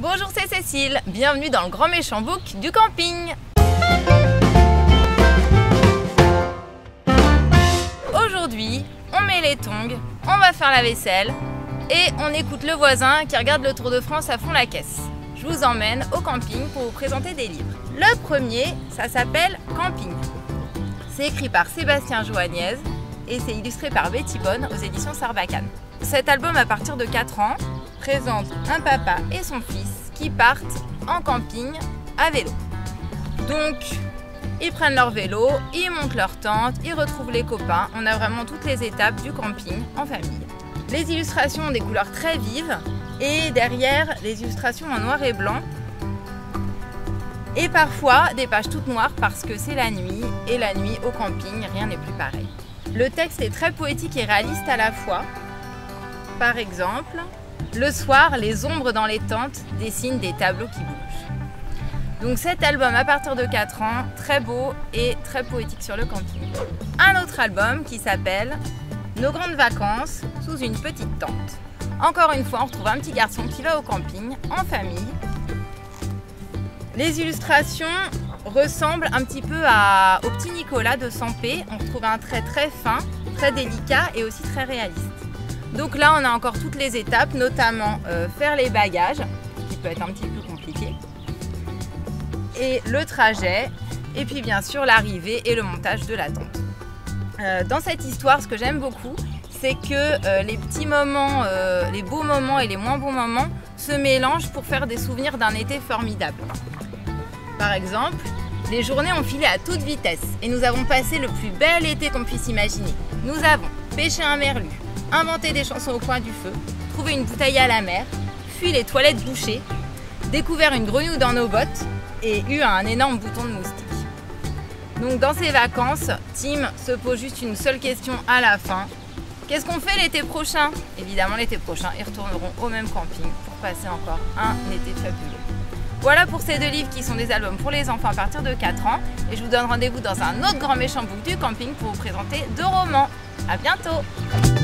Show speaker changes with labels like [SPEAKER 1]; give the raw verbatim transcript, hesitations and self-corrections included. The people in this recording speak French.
[SPEAKER 1] Bonjour, c'est Cécile, bienvenue dans le grand méchant book du camping. Aujourd'hui, on met les tongs, on va faire la vaisselle et on écoute le voisin qui regarde le Tour de France à fond la caisse. Je vous emmène au camping pour vous présenter des livres. Le premier, ça s'appelle Camping. C'est écrit par Sébastien Joagnez et c'est illustré par Betty Bonne aux éditions Sarbacane. Cet album, à partir de quatre ans, présente un papa et son fils qui partent en camping à vélo. Donc, ils prennent leur vélo, ils montent leur tente, ils retrouvent les copains. On a vraiment toutes les étapes du camping en famille. Les illustrations ont des couleurs très vives et derrière, les illustrations en noir et blanc. Et parfois, des pages toutes noires parce que c'est la nuit et la nuit au camping, rien n'est plus pareil. Le texte est très poétique et réaliste à la fois. Par exemple, le soir, les ombres dans les tentes dessinent des tableaux qui bougent. Donc cet album à partir de quatre ans, très beau et très poétique sur le camping. Un autre album qui s'appelle Nos grandes vacances sous une petite tente. Encore une fois, on retrouve un petit garçon qui va au camping en famille. Les illustrations ressemblent un petit peu à, au petit Nicolas de Sampé. On retrouve un trait très fin, très délicat et aussi très réaliste. Donc là, on a encore toutes les étapes, notamment euh, faire les bagages, qui peut être un petit peu compliqué, et le trajet, et puis bien sûr l'arrivée et le montage de la tente. Euh, dans cette histoire, ce que j'aime beaucoup, c'est que euh, les petits moments, euh, les beaux moments et les moins bons moments se mélangent pour faire des souvenirs d'un été formidable. Par exemple, les journées ont filé à toute vitesse et nous avons passé le plus bel été qu'on puisse imaginer. Nous avons pêché un merlu, inventé des chansons au coin du feu, trouvé une bouteille à la mer, fui les toilettes bouchées, découvert une grenouille dans nos bottes et eu un énorme bouton de moustique. Donc dans ces vacances, Tim se pose juste une seule question à la fin. Qu'est-ce qu'on fait l'été prochain? Évidemment, l'été prochain, ils retourneront au même camping pour passer encore un été fabuleux. Voilà pour ces deux livres qui sont des albums pour les enfants à partir de quatre ans. Et je vous donne rendez-vous dans un autre grand méchant book du camping pour vous présenter deux romans. À bientôt!